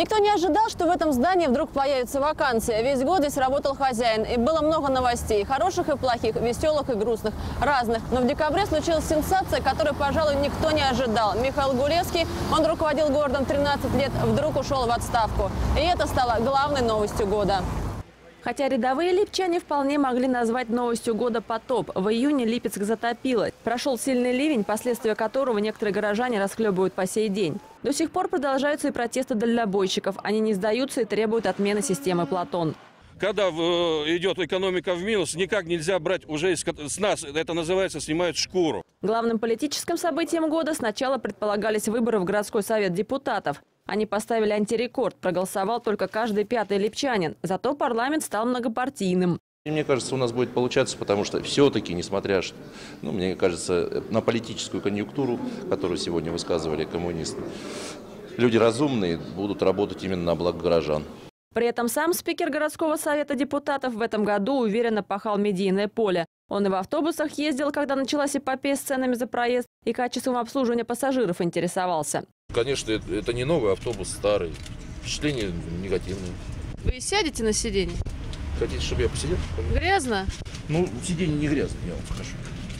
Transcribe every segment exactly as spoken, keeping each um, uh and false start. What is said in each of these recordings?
Никто не ожидал, что в этом здании вдруг появится вакансия. Весь год здесь работал хозяин. И было много новостей. Хороших и плохих, веселых и грустных. Разных. Но в декабре случилась сенсация, которую, пожалуй, никто не ожидал. Михаил Гулевский, он руководил городом тринадцать лет, вдруг ушел в отставку. И это стало главной новостью года. Хотя рядовые липчане вполне могли назвать новостью года потоп. В июне Липецк затопило. Прошел сильный ливень, последствия которого некоторые горожане расхлебывают по сей день. До сих пор продолжаются и протесты дальнобойщиков. Они не сдаются и требуют отмены системы Платон. Когда идет экономика в минус, никак нельзя брать уже с нас. Это называется снимают шкуру. Главным политическим событием года сначала предполагались выборы в городской совет депутатов. Они поставили антирекорд. Проголосовал только каждый пятый липчанин. Зато парламент стал многопартийным. Мне кажется, у нас будет получаться, потому что все-таки, несмотря, ну, мне кажется, на политическую конъюнктуру, которую сегодня высказывали коммунисты, люди разумные будут работать именно на благо горожан. При этом сам спикер городского совета депутатов в этом году уверенно пахал медийное поле. Он и в автобусах ездил, когда началась эпопея с ценами за проезд, и качеством обслуживания пассажиров интересовался. Конечно, это не новый автобус, старый. Впечатления негативные. Вы сядете на сиденье? Хотите, чтобы я посидел? Грязно? Ну, сиденье не грязно, я вам скажу.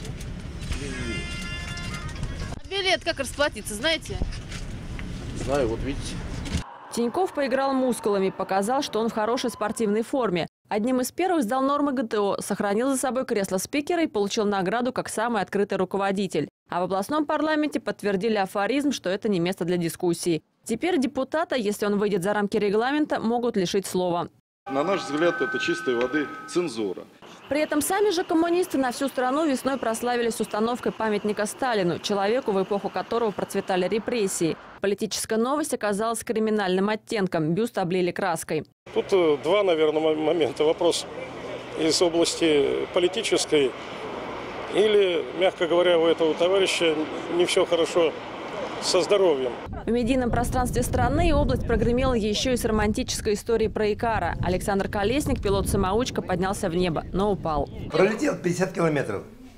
А билет как расплатиться, знаете? Знаю, вот видите. Тиньков поиграл мускулами, показал, что он в хорошей спортивной форме. Одним из первых сдал нормы ГТО, сохранил за собой кресло спикера и получил награду как самый открытый руководитель. А в областном парламенте подтвердили афоризм, что это не место для дискуссий. Теперь депутата, если он выйдет за рамки регламента, могут лишить слова. На наш взгляд, это чистой воды цензура. При этом сами же коммунисты на всю страну весной прославились установкой памятника Сталину, человеку, в эпоху которого процветали репрессии. Политическая новость оказалась с криминальным оттенком. Бюст облили краской. Тут два, наверное, момента. Вопрос из области политической или, мягко говоря, у этого товарища не все хорошо со здоровьем. В медийном пространстве страны область прогремела еще и с романтической историей про Икара. Александр Колесник, пилот-самоучка, поднялся в небо, но упал. Пролетел пятьдесят километров.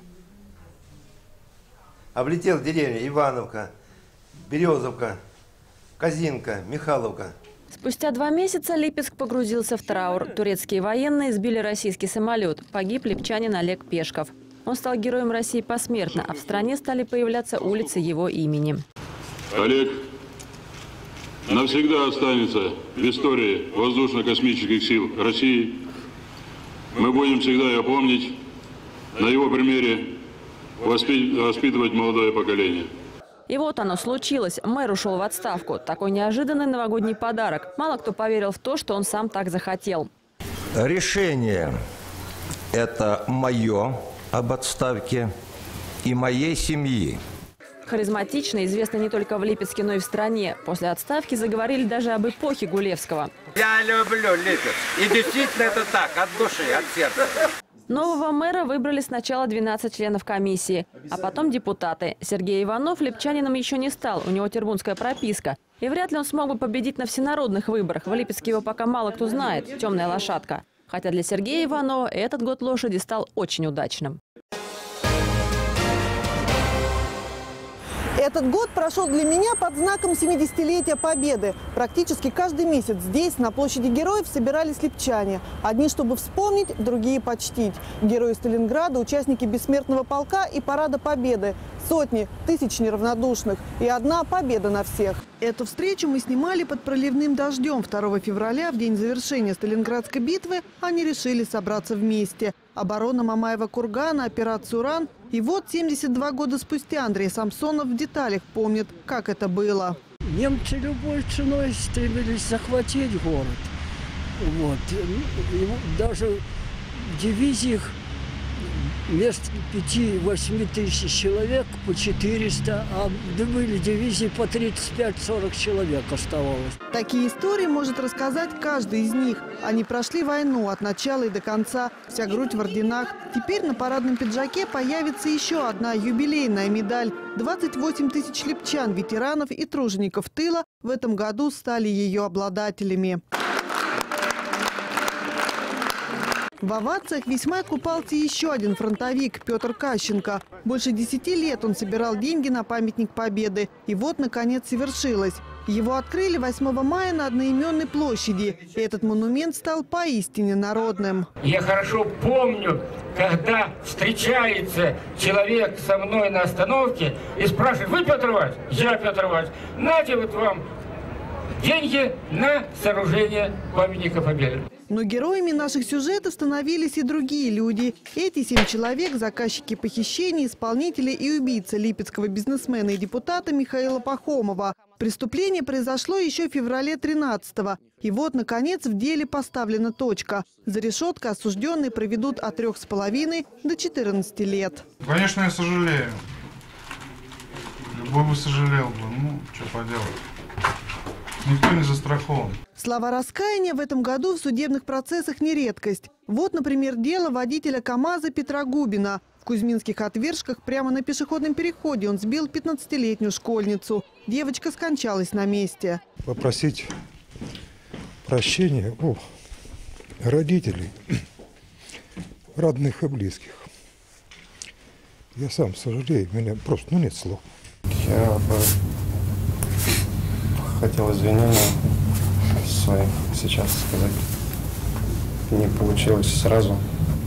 Облетел деревни Ивановка, Березовка, Казинка, Михайловка. Спустя два месяца Липецк погрузился в траур. Турецкие военные сбили российский самолет. Погиб липчанин Олег Пешков. Он стал героем России посмертно, а в стране стали появляться улицы его имени. Олег навсегда останется в истории воздушно-космических сил России. Мы будем всегда его помнить, на его примере воспитывать молодое поколение. И вот оно случилось. Мэр ушел в отставку. Такой неожиданный новогодний подарок. Мало кто поверил в то, что он сам так захотел. Решение это мое об отставке и моей семьи. Харизматично, известно не только в Липецке, но и в стране. После отставки заговорили даже об эпохе Гулевского. Я люблю Липецк. И действительно это так, от души, от сердца. Нового мэра выбрали сначала двенадцать членов комиссии, а потом депутаты. Сергей Иванов липчанином еще не стал, у него тербунская прописка. И вряд ли он смог бы победить на всенародных выборах. В Липецке его пока мало кто знает, темная лошадка. Хотя для Сергея Иванова этот год лошади стал очень удачным. Этот год прошел для меня под знаком семидесятилетия Победы. Практически каждый месяц здесь, на площади Героев, собирались липчане. Одни, чтобы вспомнить, другие почтить. Герои Сталинграда, участники Бессмертного полка и Парада Победы. Сотни, тысяч неравнодушных. И одна победа на всех. Эту встречу мы снимали под проливным дождем. второго февраля, в день завершения Сталинградской битвы, они решили собраться вместе. Оборона Мамаева кургана, операцию «Уран». И вот семьдесят два года спустя Андрей Самсонов в деталях помнит, как это было. Немцы любой ценой стремились захватить город. Вот. И даже в дивизиях вместо пяти-восьми тысяч человек по четыреста, а были дивизии по тридцать пять-сорок человек оставалось. Такие истории может рассказать каждый из них. Они прошли войну от начала и до конца, вся грудь в орденах. Теперь на парадном пиджаке появится еще одна юбилейная медаль. двадцать восемь тысяч липчан, ветеранов и тружеников тыла в этом году стали ее обладателями. В овациях весьма купался еще один фронтовик – Петр Кащенко. Больше десяти лет он собирал деньги на памятник Победы. И вот, наконец, совершилось. Его открыли восьмого мая на одноименной площади. И этот монумент стал поистине народным. Я хорошо помню, когда встречается человек со мной на остановке и спрашивает: вы Петр Иванович? Я Петр Иванович. Нате вот вам деньги на сооружение памятника Победы. Но героями наших сюжетов становились и другие люди. Эти семь человек – заказчики похищений, исполнители и убийцы липецкого бизнесмена и депутата Михаила Пахомова. Преступление произошло еще в феврале тринадцатого. И вот, наконец, в деле поставлена точка. За решеткой осужденные проведут от трех с половиной до четырнадцати лет. Конечно, я сожалею. Любой бы сожалел бы. Ну, что поделать. Никто не застрахован. Слова раскаяния в этом году в судебных процессах не редкость. Вот, например, дело водителя КАМАЗа Петра Губина. В Кузьминских Отвержках прямо на пешеходном переходе он сбил пятнадцатилетнюю школьницу. Девочка скончалась на месте. Попросить прощения у родителей, родных и близких. Я сам сожалею, у меня просто ну, нет слов. Я бы хотел извинения своих сейчас сказать. Не получилось сразу.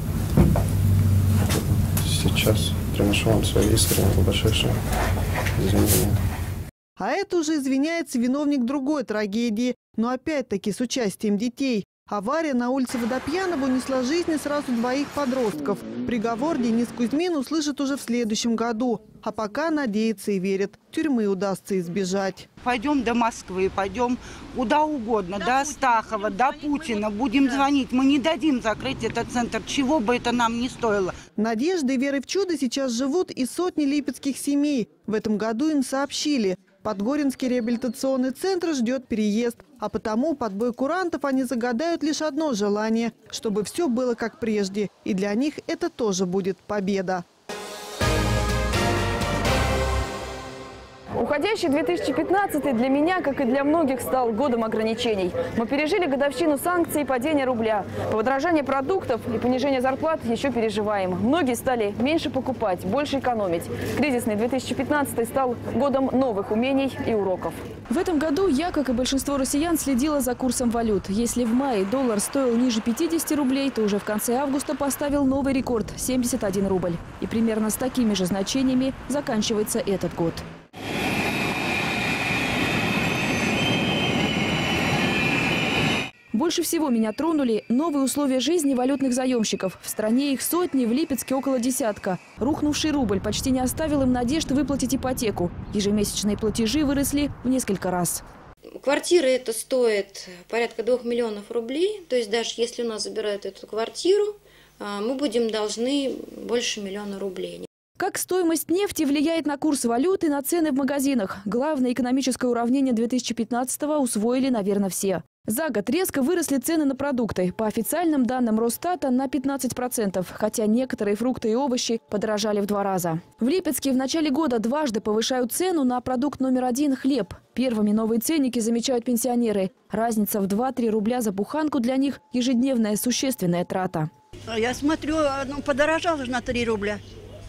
Сейчас приношу вам свои искренние, глубочайшие извинения. А это уже извиняется виновник другой трагедии, но опять-таки с участием детей. Авария на улице Водопьянова унесла жизни сразу двоих подростков. Приговор Денис Кузьмин услышит уже в следующем году. А пока надеется и верит, тюрьмы удастся избежать. Пойдем до Москвы, пойдем куда угодно, до, до Астахова, до Путина. Будем да. звонить. Мы не дадим закрыть этот центр, чего бы это нам ни стоило. Надеждой и верой в чудо сейчас живут и сотни липецких семей. В этом году им сообщили. Подгоринский реабилитационный центр ждет переезд. А потому под бой курантов они загадают лишь одно желание – чтобы все было как прежде. И для них это тоже будет победа. Уходящий две тысячи пятнадцатый для меня, как и для многих, стал годом ограничений. Мы пережили годовщину санкций и падения рубля. Подорожание продуктов и понижение зарплат еще переживаем. Многие стали меньше покупать, больше экономить. Кризисный две тысячи пятнадцатый стал годом новых умений и уроков. В этом году я, как и большинство россиян, следила за курсом валют. Если в мае доллар стоил ниже пятидесяти рублей, то уже в конце августа поставил новый рекорд – семьдесят один рубль. И примерно с такими же значениями заканчивается этот год. Больше всего меня тронули новые условия жизни валютных заемщиков. В стране их сотни, в Липецке около десятка. Рухнувший рубль почти не оставил им надежд выплатить ипотеку. Ежемесячные платежи выросли в несколько раз. Квартира это стоит порядка двух миллионов рублей. То есть даже если у нас забирают эту квартиру, мы будем должны больше миллиона рублей. Как стоимость нефти влияет на курс валюты и на цены в магазинах? Главное экономическое уравнение две тысячи пятнадцатого усвоили, наверное, все. За год резко выросли цены на продукты. По официальным данным Росстата на пятнадцать процентов, хотя некоторые фрукты и овощи подорожали в два раза. В Липецке в начале года дважды повышают цену на продукт номер один – хлеб. Первыми новые ценники замечают пенсионеры. Разница в два-три рубля за буханку для них – ежедневная существенная трата. Я смотрю, ну, подорожало же на три рубля.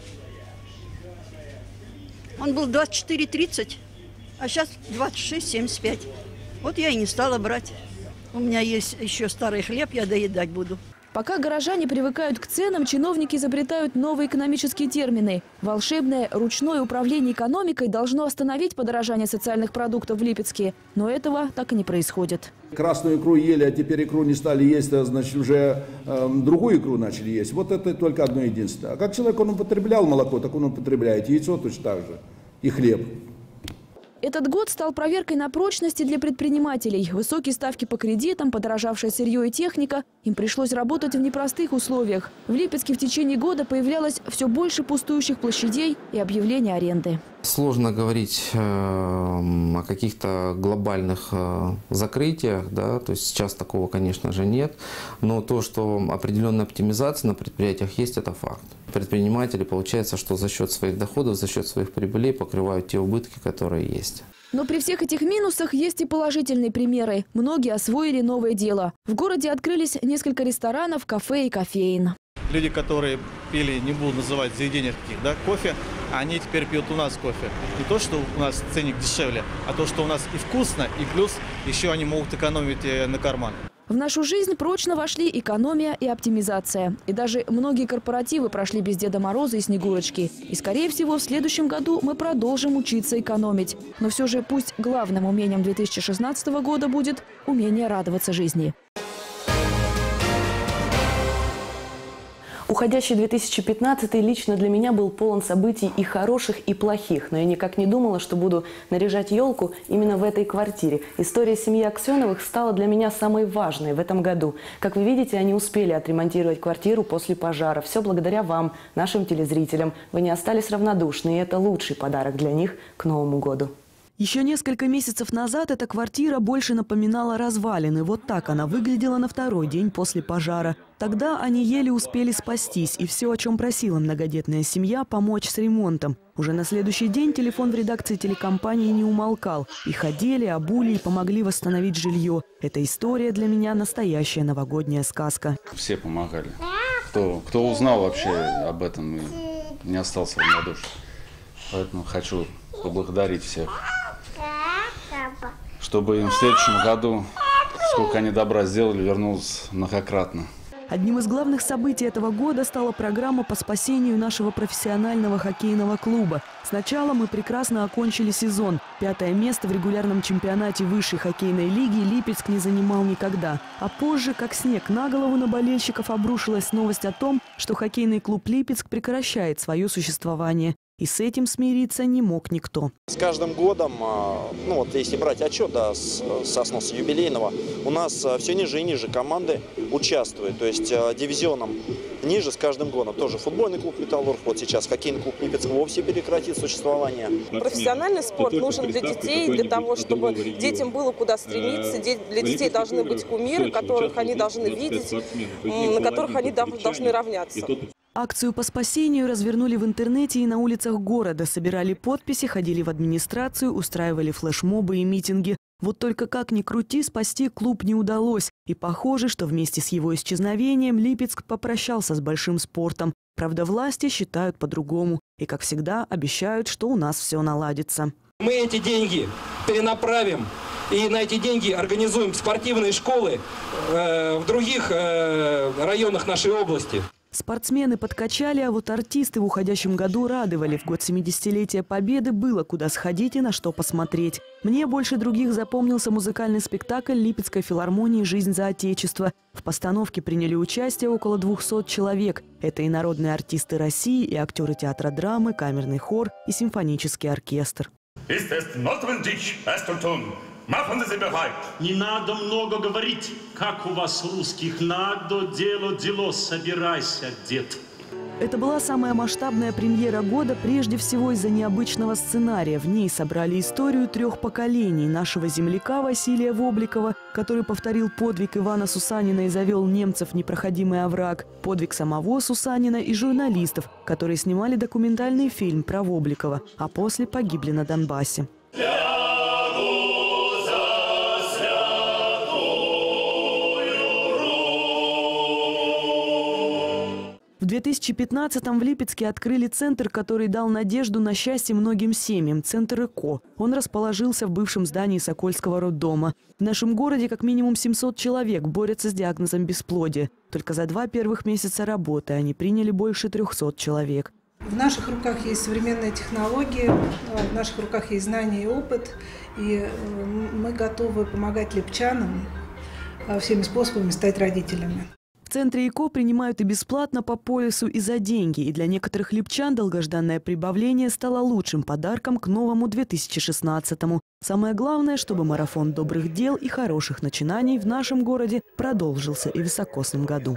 Он был двадцать четыре тридцать, а сейчас двадцать шесть семьдесят пять. Вот я и не стала брать. У меня есть еще старый хлеб, я доедать буду. Пока горожане привыкают к ценам, чиновники изобретают новые экономические термины. Волшебное ручное управление экономикой должно остановить подорожание социальных продуктов в Липецке. Но этого так и не происходит. Красную икру ели, а теперь икру не стали есть, а значит уже э, другую икру начали есть. Вот это только одно единственное. А как человек, он употреблял молоко, так он употребляет яйцо точно так же и хлеб. Этот год стал проверкой на прочности для предпринимателей. Высокие ставки по кредитам, подорожавшее сырье и техника. Им пришлось работать в непростых условиях. В Липецке в течение года появлялось все больше пустующих площадей и объявлений аренды. Сложно говорить э, о каких-то глобальных э, закрытиях, да, то есть сейчас такого, конечно же, нет. Но то, что определенная оптимизация на предприятиях есть, это факт. Предприниматели, получается, что за счет своих доходов, за счет своих прибылей покрывают те убытки, которые есть. Но при всех этих минусах есть и положительные примеры. Многие освоили новое дело. В городе открылись несколько ресторанов, кафе и кофеин. Люди, которые пили, не буду называть заведения каких, да, кофе, они теперь пьют у нас кофе. Не то, что у нас ценник дешевле, а то, что у нас и вкусно, и плюс еще они могут экономить на карман. В нашу жизнь прочно вошли экономия и оптимизация. И даже многие корпоративы прошли без Деда Мороза и Снегурочки. И, скорее всего, в следующем году мы продолжим учиться экономить. Но все же пусть главным умением две тысячи шестнадцатого года будет умение радоваться жизни. Уходящий две тысячи пятнадцатый лично для меня был полон событий и хороших, и плохих. Но я никак не думала, что буду наряжать елку именно в этой квартире. История семьи Аксеновых стала для меня самой важной в этом году. Как вы видите, они успели отремонтировать квартиру после пожара. Все благодаря вам, нашим телезрителям. Вы не остались равнодушны, и это лучший подарок для них к Новому году. Еще несколько месяцев назад эта квартира больше напоминала развалины. Вот так она выглядела на второй день после пожара. Тогда они еле успели спастись, и все, о чем просила многодетная семья, помочь с ремонтом. Уже на следующий день телефон в редакции телекомпании не умолкал. И ходили, обули и помогли восстановить жилье. Эта история для меня настоящая новогодняя сказка. Все помогали. Кто, кто узнал вообще об этом и не остался равнодушен. Поэтому хочу поблагодарить всех. Чтобы им в следующем году, сколько они добра сделали, вернулось многократно. Одним из главных событий этого года стала программа по спасению нашего профессионального хоккейного клуба. Сначала мы прекрасно окончили сезон. Пятое место в регулярном чемпионате высшей хоккейной лиги Липецк не занимал никогда. А позже, как снег на голову на болельщиков, обрушилась новость о том, что хоккейный клуб Липецк прекращает свое существование. И с этим смириться не мог никто. С каждым годом, ну вот если брать отчет, да, с, со сноса юбилейного, у нас все ниже и ниже команды участвуют. То есть дивизионом ниже с каждым годом. Тоже футбольный клуб «Металлург», вот сейчас хоккейный клуб Липецк вовсе прекратит существование. Профессиональный спорт нужен для детей, для того, чтобы детям было куда стремиться. Для детей должны быть кумиры, которых они должны видеть, на которых они должны равняться. Акцию по спасению развернули в интернете и на улицах города. Собирали подписи, ходили в администрацию, устраивали флешмобы и митинги. Вот только как ни крути, спасти клуб не удалось. И похоже, что вместе с его исчезновением Липецк попрощался с большим спортом. Правда, власти считают по-другому. И, как всегда, обещают, что у нас все наладится. Мы эти деньги перенаправим. И на эти деньги организуем спортивные школы э, в других э, районах нашей области. Спортсмены подкачали, а вот артисты в уходящем году радовали. В год семидесятилетия Победы было куда сходить и на что посмотреть. Мне больше других запомнился музыкальный спектакль Липецкой филармонии «Жизнь за Отечество». В постановке приняли участие около двухсот человек. Это и народные артисты России, и актеры театра драмы, камерный хор и симфонический оркестр. Не надо много говорить, как у вас русских. Надо дело дело, собирайся, дед. Это была самая масштабная премьера года, прежде всего из-за необычного сценария. В ней собрали историю трех поколений нашего земляка Василия Вобликова, который повторил подвиг Ивана Сусанина и завел немцев в непроходимый овраг, подвиг самого Сусанина и журналистов, которые снимали документальный фильм про Вобликова, а после погибли на Донбассе. В две тысячи пятнадцатом в Липецке открыли центр, который дал надежду на счастье многим семьям – центр ЭКО. Он расположился в бывшем здании Сокольского роддома. В нашем городе как минимум семьсот человек борются с диагнозом бесплодия. Только за два первых месяца работы они приняли больше трёхсот человек. В наших руках есть современные технологии, в наших руках есть знания и опыт. И мы готовы помогать липчанам всеми способами стать родителями. В центре ЭКО принимают и бесплатно по полису, и за деньги. И для некоторых липчан долгожданное прибавление стало лучшим подарком к новому две тысячи шестнадцатому. Самое главное, чтобы марафон добрых дел и хороших начинаний в нашем городе продолжился и в високосном году.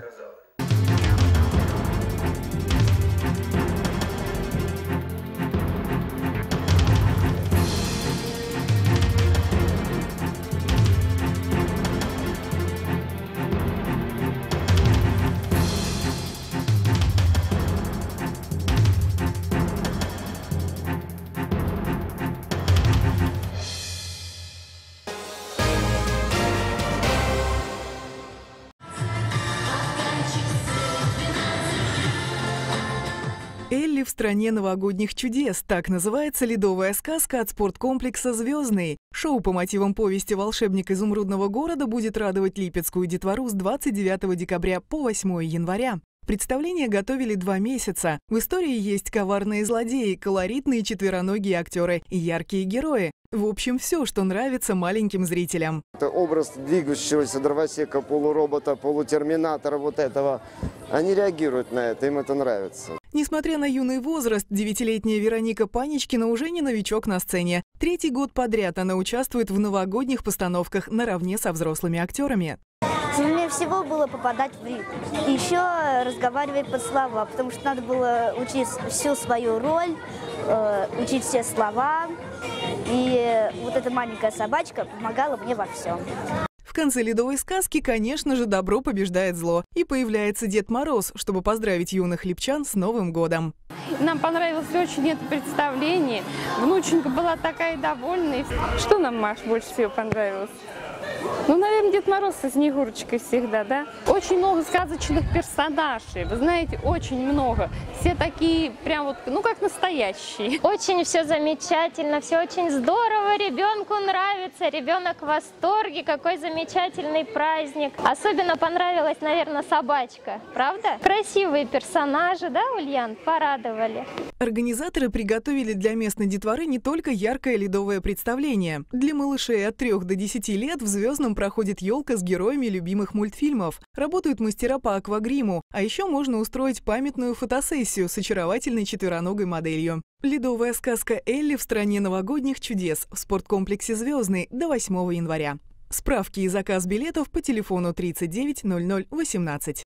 Элли в стране новогодних чудес. Так называется ледовая сказка от спорткомплекса «Звездный». Шоу по мотивам повести «Волшебник изумрудного города» будет радовать липецкую детвору с двадцать девятого декабря по восьмое января. Представление готовили два месяца. В истории есть коварные злодеи, колоритные четвероногие актеры и яркие герои. В общем, все, что нравится маленьким зрителям. Это образ двигающегося дровосека, полуробота, полутерминатора вот этого. Они реагируют на это, им это нравится. Несмотря на юный возраст, девятилетняя Вероника Паничкина уже не новичок на сцене. Третий год подряд она участвует в новогодних постановках наравне со взрослыми актерами. Сильнее всего было попадать в ритм. И еще разговаривать под слова, потому что надо было учить всю свою роль, э, учить все слова. И вот эта маленькая собачка помогала мне во всем. В конце ледовой сказки, конечно же, добро побеждает зло. И появляется Дед Мороз, чтобы поздравить юных липчан с Новым годом. Нам понравилось очень это представление. Внученька была такая довольная. Что нам, Маш, больше всего понравилось? Ну, наверное, Дед Мороз со Снегурочкой всегда, да? Очень много сказочных персонажей, вы знаете, очень много. Все такие прям вот, ну, как настоящие. Очень все замечательно, все очень здорово, ребенку нравится, ребенок в восторге, какой замечательный праздник. Особенно понравилась, наверное, собачка, правда? Красивые персонажи, да, Ульян, порадовали. Организаторы приготовили для местной детворы не только яркое ледовое представление. Для малышей от трёх до десяти лет в «Звездном» проходит елка с героями любимых мультфильмов. Работают мастера по аквагриму, а еще можно устроить памятную фотосессию с очаровательной четвероногой моделью. Ледовая сказка «Элли в стране новогодних чудес» в спорткомплексе «Звездный» до восьмого января. Справки и заказ билетов по телефону тридцать девять ноль ноль восемнадцать.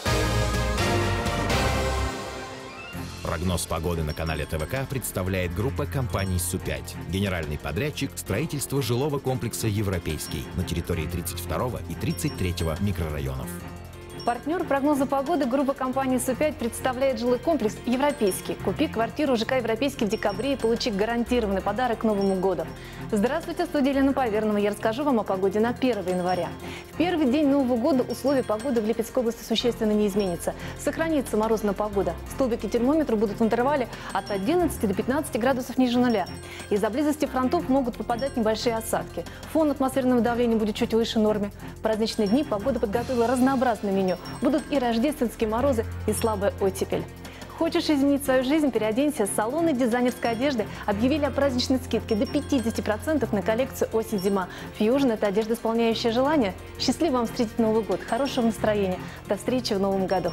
Прогноз погоды на канале ТВК представляет группа компаний Су пять. Генеральный подрядчик строительства жилого комплекса «Европейский» на территории тридцать второго и тридцать третьего микрорайонов. Партнер прогноза погоды группа компаний Су пять представляет жилой комплекс «Европейский». Купи квартиру ЖК «Европейский» в декабре и получи гарантированный подарок к Новому году. Здравствуйте, студия Елена Повернова. Я расскажу вам о погоде на первое января. В первый день Нового года условия погоды в Липецкой области существенно не изменятся. Сохранится морозная погода. Столбики термометра будут в интервале от одиннадцати до пятнадцати градусов ниже нуля. Из-за близости фронтов могут попадать небольшие осадки. Фон атмосферного давления будет чуть выше нормы. В праздничные дни погода подготовила разнообразное меню. Будут и рождественские морозы, и слабая оттепель. Хочешь изменить свою жизнь? Переоденься. Салоны дизайнерской одежды объявили о праздничной скидке до пятидесяти процентов на коллекцию осень-зима. Фьюжн – это одежда, исполняющая желание. Счастливо вам встретить Новый год. Хорошего настроения. До встречи в Новом году.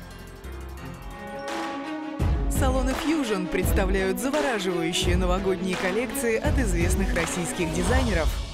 Салоны «Фьюжн» представляют завораживающие новогодние коллекции от известных российских дизайнеров.